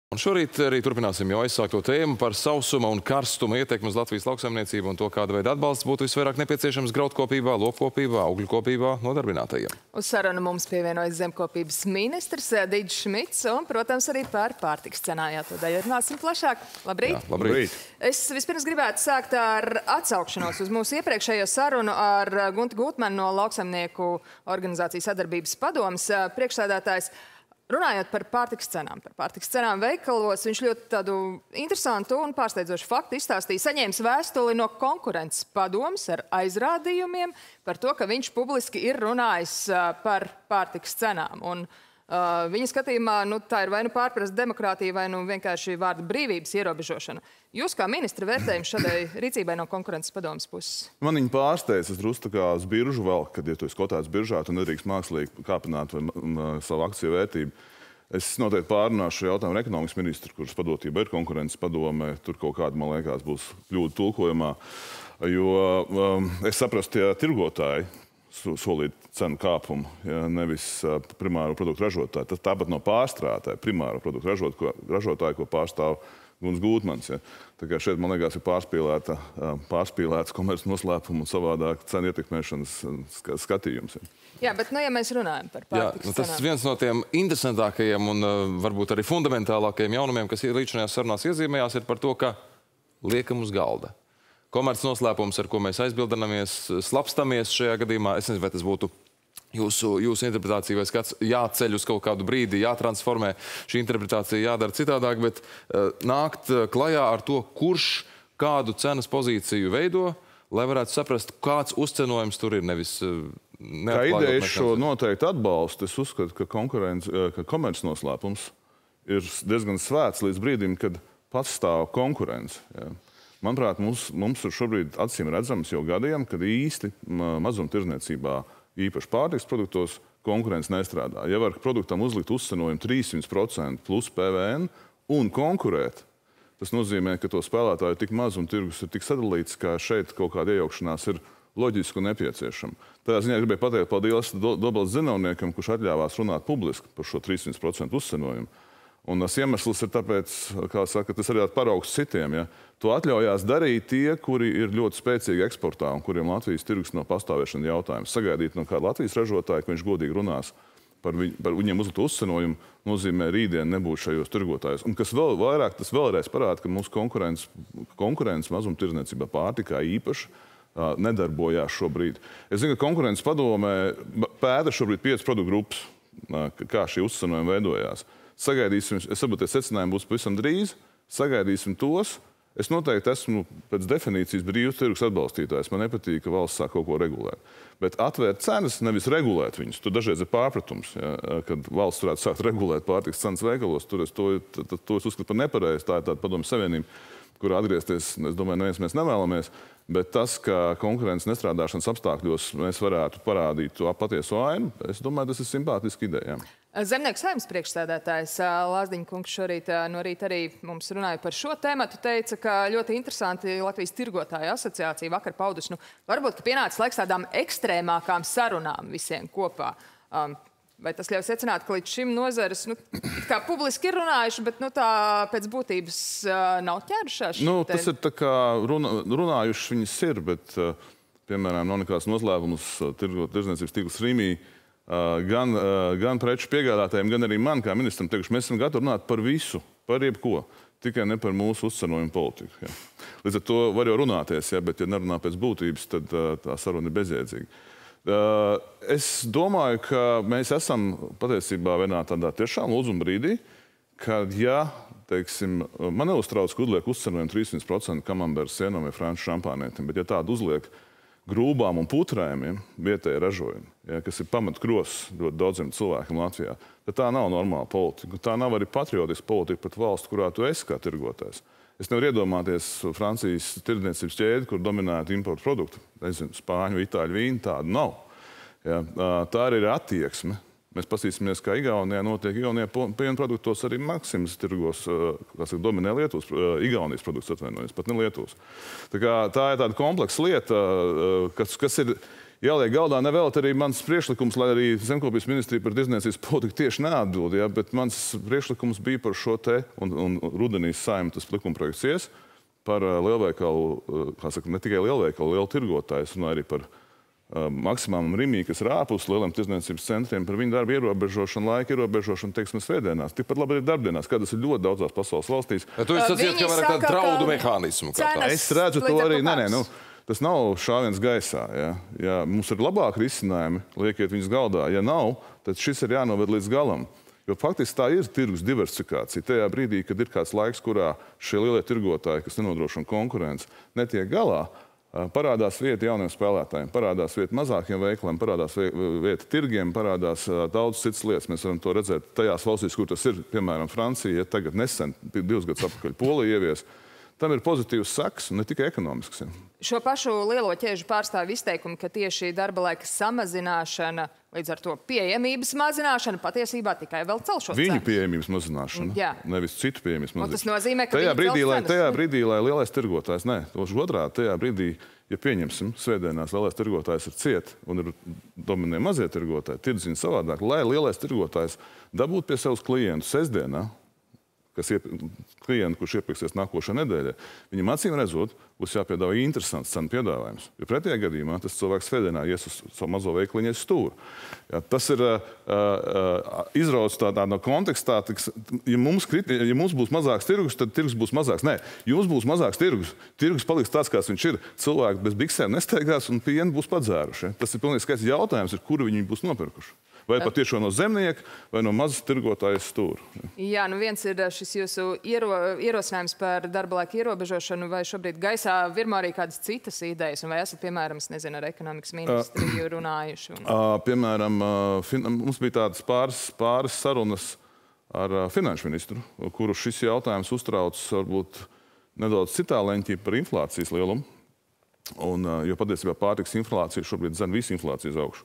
Un šorīt arī turpināsim jau aizsākto tēmu par sausuma un karstuma ietekmi uz Latvijas lauksaimniecību un to, kāda veida atbalsts būtu visvairāk nepieciešams graudkopībā, lopkopībā, augļkopībā nodarbinātajiem. Uz sarunu mums pievienojas zemkopības ministrs Digis Šmits un, protams, arī par pārtikas cenām. Jā, to daļu runāsim plašāk. Labrīt! Jā, labrīt! Es vispirms gribētu sākt ar atsaukšanos uz mūsu iepriekšējo sarunu ar Gunti Gūtmanu no Lauksaimnieku organizācijas sadarbības padomes priekšsēdētājs. Runājot par pārtikas cenām veikalos, viņš ļoti tādu interesantu un pārsteidzošu faktu izstāstīja. Saņēmis vēstuli no konkurences padomes ar aizrādījumiem par to, ka viņš publiski ir runājis par pārtikas cenām. Un viņa skatījumā tā ir vai nu pārprast demokrātija, vai nu vienkārši vārda brīvības ierobežošana. Jūs kā ministra vērtējums šādai rīcībai no konkurences padomes puses? Man viņa pārsteidz, es drusku tā kā uz biržu vēl, kad, ja tu esi kotēts biržā, tu nedrīkst mākslīgi kāpināt savu akciju vērtību. Es noteikti pārunāšu šo jautājumu ar ekonomikas ministru, kuras padotība ir konkurences padome. Tur kaut kāda, man liekas, būs kļūda tulkojumā. Jo es saprastu, ja tirgotāji solīt cenu kāpumu, ja nevis primāro produktu ražotāji. Tas tāpat nav pārstrādātāji, primāro produktu ražotāji, ko pārstāv Gunts Gūtmans. Ja. Tā kā šeit, man liekas, ir pārspīlēts komerces noslēpumu un savādāk cenu ietekmēšanas skatījums. Ja. Jā, bet ja mēs runājam par pārtikas cenām. Tas viens no tiem interesantākajiem un varbūt arī fundamentālākajiem jaunumiem, kas līdzinājās sarunās iezīmējās, ir par to, ka liekam uz galda. Komerces noslēpums, ar ko mēs aizbildinamies, slapstamies šajā gadījumā. Es nezinu, vai tas būtu jūsu interpretācija vai skats, jāceļ uz kaut kādu brīdi, jātransformē šī interpretācija, jādara citādāk, bet nākt klajā ar to, kurš kādu cenas pozīciju veido, lai varētu saprast, kāds uzcenojums tur ir, nevis kā ideja šo noteikti atbalstu. Es uzskatu, ka komerces noslēpums ir diezgan svēts līdz brīdim, kad pastāv konkurence. Ja. Manuprāt, mums ir šobrīd acīm redzams jau gadiem, kad īsti mazumtirdzniecībā, īpaši pārtikas produktos, konkurence nestrādā. Ja var produktam uzlikt uzcenojumu 300% plus PVN un konkurēt, tas nozīmē, ka to spēlētāju ir tik maz un tirgus ir tik sadalīts, ka šeit kaut kāda iejaukšanās ir loģiski un nepieciešama. Tādā ziņā gribēju pateikt paldies Dobeles zinovniekam, kurš atļāvās runāt publiski par šo 300% uzcenojumu. Un tas iemesls ir tāpēc, kā saka, tas arī paraugs citiem. Ja? To atļaujās darīt tie, kuri ir ļoti spēcīgi eksportā un kuriem Latvijas tirgus nav pastāvēšana jautājums. Sagaidīt no kāda Latvijas ražotāja, ka viņš godīgi runās par viņiem uzliktu uzcenojumu, nozīmē rītdien nebūt šajos tirgotājos. Un kas vēl vairāk, tas vēlreiz parāda, ka mūsu konkurence mazumtirdzniecībā pārtikā īpaši nedarbojās šobrīd. Es zinu, ka konkurences padomē pēta šobrīd 5 produktu grupas, kā šī uzcenojuma veidojās. Sagaidīsim, es saprotu, ka secinājumi būs pavisam drīz, sagaidīsim tos. Es noteikti esmu pēc definīcijas brīvs tirgus atbalstītājs. Man nepatīk, ka valsts sāk kaut ko regulēt. Bet atvērt cenas, nevis regulēt viņus. Tur dažreiz ir pārpratums, ja, kad valsts varētu sākt regulēt pārtikas cenas veikalos. To es uzskatu par nepareizi. Tā ir tāda padomju savienība, kur atgriezties, es domāju, neviens mēs nevēlamies. Bet tas, ka konkurences nestrādāšanas apstākļos mēs varētu parādīt to patieso ainu, es domāju, tas ir simpātiski ideja. Zemnieku saimnes priekšsēdētājs Lāsdiņa kungs šorīt no rīta arī mums runāja par šo tēmatu. Teica, ka ļoti interesanti Latvijas tirgotāju asociācija vakar paudus. Varbūt, ka pienācis laiks tādām ekstrēmākām sarunām visiem kopā. Vai tas ļauj secināt, ka līdz šim nozares kā publiski ir runājuši, bet tā pēc būtības nav ķērušās? Tas ir tā kā runājuši viņas ir, bet, piemēram, nav nekāds noslēpums tirdzniecības tirgus Rīmī. Gan preču piegādātājiem, gan arī man, kā ministram, teikuši, mēs esam gatavi runāt par visu, par jebko, tikai ne par mūsu uzcenojumu politiku. Ja. Līdz ar to var jau runāties, ja, bet ja nerunā pēc būtības, tad tā saruna ir bezjēdzīga. Es domāju, ka mēs esam patiesībā vienā tādā tiešām lūdzuma brīdī, kad, ja, teiksim, man neuztrauc, ka uzliek uzcenojumu 300% kamamberas sienām vai franču šampānietim, bet ja tādu uzliek grūbām un putrējumiem vietēji ražojumi, ja, kas ir pamatkros ļoti daudziem cilvēkiem Latvijā, tad tā nav normāla politika. Tā nav arī patriotiska politika pat valsts, kurā tu esi kā tirgotājs. Es nevaru iedomāties Francijas tirdzniecības ķēdi, kur dominētu importu produktu. Nezinu, spāņu, itāļu vīnu, tādu nav. Ja, tā arī ir attieksme. Mēs pasīsimies, kā Igaunijā notiek. Igaunijā piena produktos arī Maksimas tirgos, kas dominē Lietuvas, Igaunijas produktus atvainojas, pat ne Lietuvas. Tā ir tāda kompleksa lieta, kas ir jāliek galdā nevēl arī mans priekšlikums, lai arī Zemkopības ministrija par tirdzniecības politiku tieši neatbild, ja, bet mans priekšlikums bija par šo te, un rudenī Saeima tas likumprojekts ies, par lielveikalu, kā saka, ne tikai lielveikalu, lielu tirgotājs, un arī par Maksimām un Rimī, kas ir ārpus lieliem tirdzniecības centriem, par viņu darbu ierobežošanu, laika ierobežošanu, teiksim, svētdienās. Tikpat labi ir darbdienās, kā tas ir ļoti daudzās pasaules valstīs. Tu esi sacījis, ka var tādu draudu mehānismu. Es redzu to arī, tas nav šāviens gaisā. Ja mums ir labāki risinājumi, liekiet viņus galdā. Ja nav, tad šis ir jānoved līdz galam. Jo faktiski tā ir tirgus diversifikācija. Tajā brīdī, kad ir kāds laiks, kurā šie lielie tirgotāji, kas nenodrošina konkurenci, netiek galā, parādās vieta jauniem spēlētājiem, parādās vieta mazākiem veikaliem, parādās vieta tirgiem, parādās daudz citas lietas. Mēs varam to redzēt tajās valstīs, kur tas ir, piemēram, Francija, tagad nesen, 2 gadus atpakaļ Polija ievies. Tam ir pozitīvs seks, ne tikai ekonomisks. Šo pašu lielo ķēžu pārstāvju izteikumu, ka tieši darba laika samazināšana, līdz ar to pieejamības mazināšana, patiesībā tikai vēl cel šo cenu. Viņu pieejamības mazināšana, nevis citu pieejamības mazināšana. Tas nozīmē, ka tajā brīdī, lai lielais tirgotājs, tajā brīdī, ja pieņemsim, svētdienās lielais tirgotājs ir ciet un ir dominē mazie tirgotāji, tirdzina savādāk, lai lielais tirgotājs dabūtu pie savus klientus sestdienā, klienti, kurš iepirksies nākošā nedēļā, viņam acīm redzot, būs jāpiedāvā interesants cenu piedāvājums. Jo pretējā gadījumā tas cilvēks svētdienā ies uz savu mazo veikaliņu stūri. Tas ir izrauts tādā no kontekstā, ja mums būs mazāks tirgus, tad tirgus būs mazāks. Nē, jums būs mazāks tirgus. Tirgus paliks tāds, kāds viņš ir. Cilvēki bez biksēm nesteigās un pieni būs padzēruši. Tas ir pilnīgi skaidrs jautājums, kuru viņi būs nopirkuši. Vai patiešām no zemnieka, vai no mazas tirgotājas stūra. Jā, viens ir šis jūsu ierosinājums par darba laika ierobežošanu, vai šobrīd gaisā virmo arī kādas citas idejas, un vai esat, piemēram, ar ekonomikas ministriju runājuši? Piemēram, mums bija tādas pāris sarunas ar finanšu ministru, kuru šis jautājums uztrauc varbūt nedaudz citā leņķī par inflācijas lielumu, jo patiesībā pārtikas inflācija šobrīd dzen visu inflācijas augšu.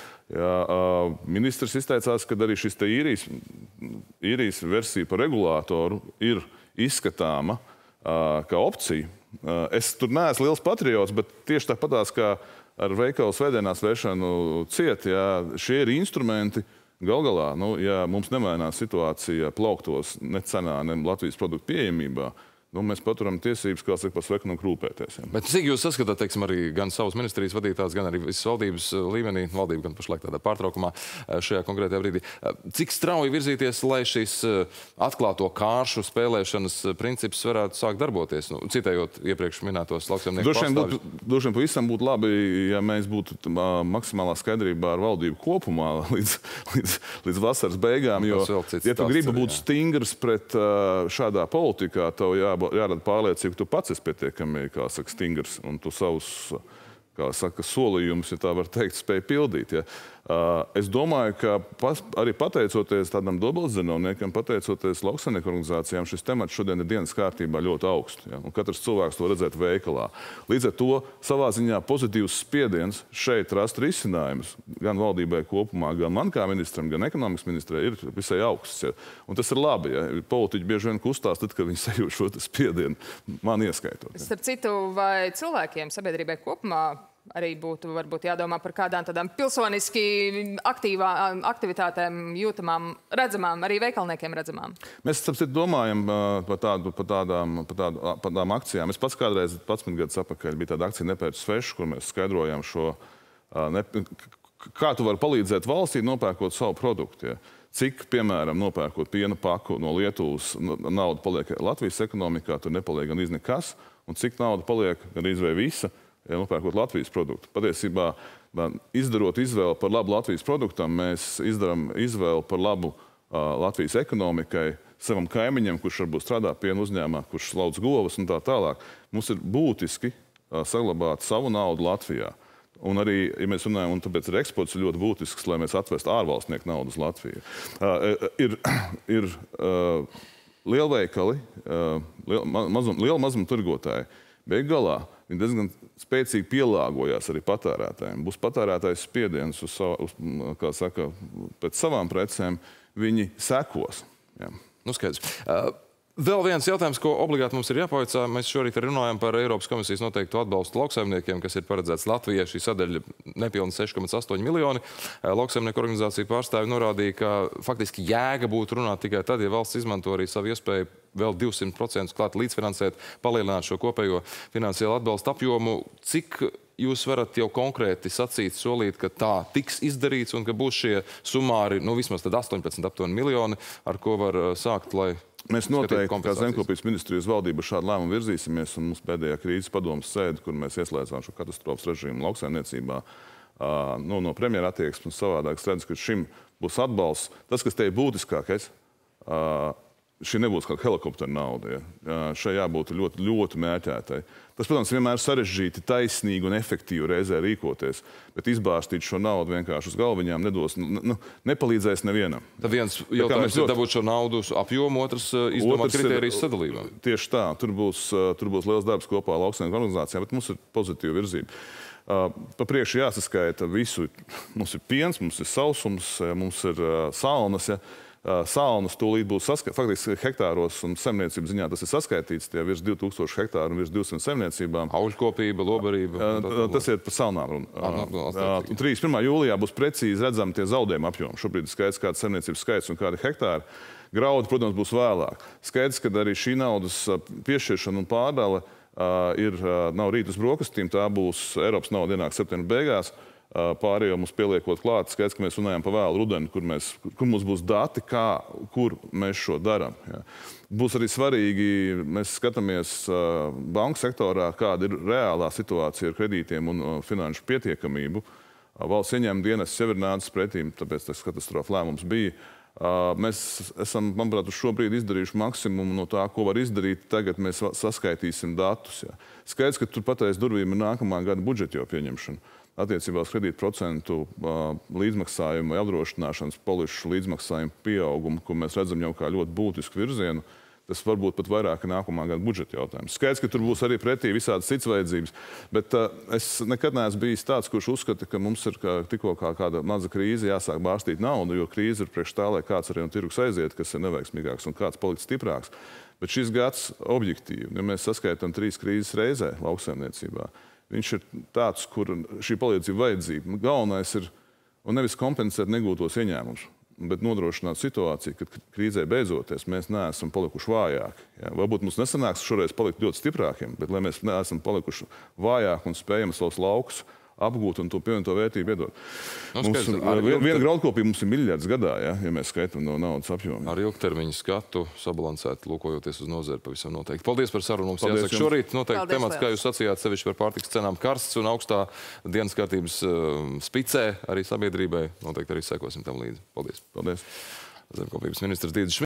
Ministrs izteicās, ka arī šis te īrijas versija par regulātoru ir izskatāma kā opcija. Es tur neesmu liels patriots, bet tieši tāpatās kā ar veikalu svētdienās vēršanu ciet, šie ir instrumenti gal galā. Ja mums nemainās situācija plauktos ne cenā, ne Latvijas produktu pieejamībā, mēs paturam tiesības, kā saka, par sveikumu rūpēties. Bet cik jūs saskatāt, teiksim, arī gan savas ministrijas vadītājs, gan arī visas valdības līmenī, valdība gan pašlaik tādā pārtraukumā šajā konkrētajā brīdī, cik strauji virzīties, lai šīs atklāto kāršu spēlēšanas princips varētu sākt darboties? Citējot iepriekš minētos lauksaimnieku pārstāvjus. Droši vien pavisam būtu labi, ja mēs būtu maksimālā skaidrībā ar valdību kopumā līdz vasaras beigām, jo, ja tu gribi būt stingrs pret šādā politikā, tev jārada pārliecība, ka tu pats esi pietiekami, kā saka, stingrs, un tu savus, kā saka, solījumus, ja tā var teikt, spēj pildīt. Es domāju, ka arī pateicoties tādam dobeltzinovniekam, pateicoties lauksaimnieku organizācijām, šis temats šodien ir dienas kārtībā ļoti augsts. Un katrs cilvēks to redzēt veikalā. Līdz ar to savā ziņā pozitīvs spiediens šeit rast risinājumus gan valdībai kopumā, gan man kā ministram, gan ekonomikas ministrē ir visai augsts. Un tas ir labi. Politiķi bieži vien kustās tad, kad viņi sajūt šo spiedienu, man ieskaitot. Starp citu, vai cilvēkiem, sabiedrībai kopumā arī būtu varbūt jādomā par kādām tādām pilsoniski aktivitātēm jūtamām, redzamām, arī veikalniekiem redzamām? Mēs, starp citu, domājam par tādām akcijām. Es pats kādreiz 11 gadus atpakaļ bija tāda akcija Nepērc svešu, kur mēs skaidrojam šo, kā tu vari palīdzēt valstī nopērkot savu produktu. Cik, piemēram, nopērkot piena paku no Lietuvas, nauda paliek Latvijas ekonomikā, tur nepaliek gan nekas, un cik nauda paliek gan izvēj visa, nopērkot Latvijas produktu. Patiesībā, izdarot izvēli par labu Latvijas produktam, mēs izdarām izvēli par labu Latvijas ekonomikai, savam kaimiņam, kurš varbūt strādā piena uzņēmumā, kurš slauc govas un tā tālāk. Mums ir būtiski saglabāt savu naudu Latvijā. Un arī, ja mēs runājam, un tāpēc ir eksports ļoti būtisks, lai mēs atvestu ārvalstnieku naudu uz Latviju. Ir lielveikali, liela mazuma tirgotāji. Beig galā viņi diezgan spēcīgi pielāgojās arī patērētājiem. Būs patērētājs spiediens kā saka, pēc savām precēm, viņi sekos. Jā. Skaidrs. Vēl viens jautājums, ko obligāti mums ir jāpavaicā. Mēs šorīt runājam par Eiropas komisijas noteiktu atbalstu lauksaimniekiem, kas ir paredzēts Latvijai. Šī sadaļa nepilni 6,8 miljoni. Lauksaimnieku organizāciju pārstāvi norādīja, ka faktiski jēga būtu runāt tikai tad, ja valsts izmanto arī savu iespēju vēl 200% klāt līdzfinansēt, palielināt šo kopējo finansiālu atbalstu apjomu. Cik jūs varat jau konkrēti sacīt, solīt, ka tā tiks izdarīts un ka būs šie sumāri, vismaz tad 18 aptuveni miljoni, ar ko var sākt, lai mēs noteikti, kā Zemkopības ministrijas valdība, šādu lēmumu virzīsimies, un mums pēdējā krīzes padomas sēde, kur mēs ieslēdzām šo katastrofas režīmu lauksaimniecībā, no premjera attieksmes un savādāk. Es redzu, ka šim būs atbalsts. Tas, kas te ir būtiskākais, šī nebūs kāda helikoptera nauda. Ja? Šai jābūt ļoti, ļoti mērķētai. Tas, protams, vienmēr sarežģīti, taisnīgi un efektīvi reizē rīkoties, bet izbāstīt šo naudu vienkārši uz galviņām nepalīdzēs nevienam. Tad viens jautājums ir dabūt šo naudu apjomu, otrs izdomāt kritērijas sadalībā. Tieši tā. Tur būs liels darbs kopā ar lauksaimnieku organizācijām, bet mums ir pozitīva virzība. Pa priekšu jāsaskaita visu. Mums ir piens, mums ir sausums, mums ir salnas. Ja? Salnas tūlīt būs faktiski hektāros un saimniecības ziņā tas ir saskaitīts. Tie virs 2000 hektāru un virs 200 saimniecībām. Auļkopība, lobarība. Tas ir par salnām. 31. jūlijā būs precīzi redzami tie zaudējuma apjomi. Šobrīd ir skaidrs, kāda saimniecības skaits un kādi hektāri. Graudi, protams, būs vēlāk. Skaidrs, ka arī šī naudas piešķiršana un pārdale nav rīt uz brokastīm. Tā būs Eiropas nauda ienāk septembra beigās. Pārējo mums pieliekot klāt, skaidrs, ka mēs runājam pa vēlu rudeni, kur mums būs dati, kur mēs šo darām. Ja. Būs arī svarīgi, mēs skatāmies banku sektorā, kāda ir reālā situācija ar kredītiem un finanšu pietiekamību. Valsts ieņēmuma dienests jau ir nācis pretīm, tāpēc tas katastrofa lēmums bija. Mēs esam, manuprāt, uz šo brīdi izdarījuši maksimumu no tā, ko var izdarīt. Tagad mēs saskaitīsim datus. Ja. Skaidrs, ka tur patreiz durvīm ir nākamā gada budžeta jau pieņemšana. Attiecībā uz kredītu procentu līdzmaksājumu vai apdrošināšanas polišu līdzmaksājumu pieaugumu, ko mēs redzam jau kā ļoti būtisku virzienu, tas varbūt pat vairāk nākamā gada budžeta jautājums. Skaidrs, ka tur būs arī pretī visādas citas vajadzības, bet es nekad neesmu bijis tāds, kurš uzskata, ka mums ir tikko kāda maza krīze jāsāk bārstīt naudu, jo krīze ir priekš tā, lai kāds arī no tirgus aiziet, kas ir neveiksmīgāks un kāds palikt stiprāks. Bet šis gads objektīvi, ja mēs saskaitam 3 krīzes reizē lauksaimniecībā, viņš ir tāds, kur šī palīdzība vajadzība. Galvenais ir nevis kompensēt negūtos ieņēmumus, bet nodrošināt situāciju, kad krīzē beidzoties mēs neesam palikuši vājāki. Ja? Varbūt mums nesanāks šoreiz palikt ļoti stiprākiem, bet lai mēs neesam palikuši vājāki un spējam savus laukus apgūt un to pievienoto vērtību iedot. Viena graudkopība mums ir miljards gadā, ja mēs skaitam no naudas apjomu. Ar ilgtermiņu skatu sabalansēt, lūkojoties uz nozari pavisam noteikti. Paldies par sarunu. Mums jāsaka šorīt noteikti temats, kā jūs sacījāt, sevišķi par pārtikas cenām karsts un augstā dienas kārtības spicē arī sabiedrībai. Noteikti arī sekosim tam līdzi. Paldies. Paldies. Zemkopības ministrs Dīdzis Šmits.